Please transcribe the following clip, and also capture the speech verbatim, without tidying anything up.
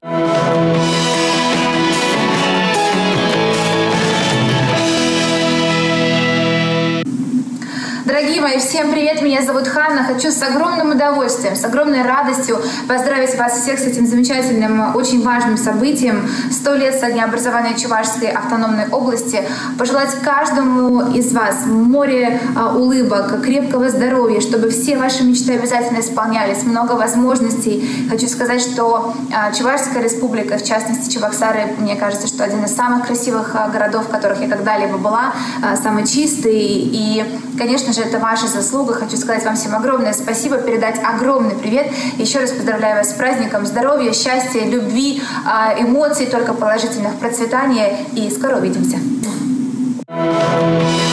Дорогие мои, всем привет! Меня зовут Ханна. Хочу с огромным удовольствием, с огромной радостью поздравить вас всех с этим замечательным, очень важным событием. Сто лет со дня образования Чувашской автономной области. Пожелать каждому из вас море улыбок, крепкого здоровья, чтобы все ваши мечты обязательно исполнялись, много возможностей. Хочу сказать, что Чувашская республика, в частности Чебоксары, мне кажется, что один из самых красивых городов, в которых я когда-либо была, самый чистый. И, конечно же, это ваша заслуга. Хочу сказать вам всем огромное спасибо, передать огромный привет. Еще раз поздравляю вас с праздником здоровья, счастья, любви, эмоций, только положительных, процветания. И скоро увидимся.